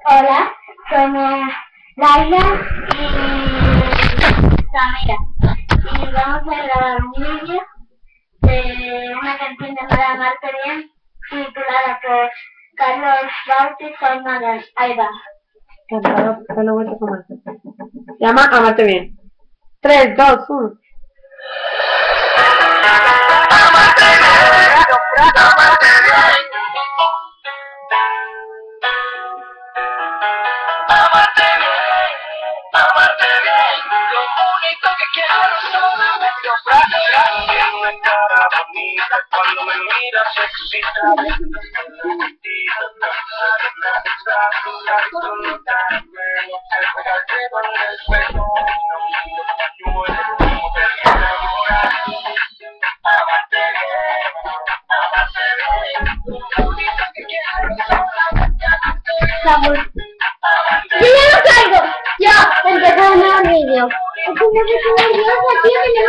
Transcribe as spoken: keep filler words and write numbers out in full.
Hola, somos Laila y Samira y vamos a grabar un vídeo de una canción llamada Amarte Bien, titulada por Carlos Bautista y Manuel. Ahí va. Cantado por Carlos Bautista y Manuel. Se llama Amarte Bien. tres, dos, uno. Amarte bien, amarte bien. Amarte bien, amarte bien. Lo único que quiero es solamente ofrecer una cara bonita cuando me miras excita. Yo ya no salgo, ya empezamos el vídeo. Es que me puse nerviosa, tío, que no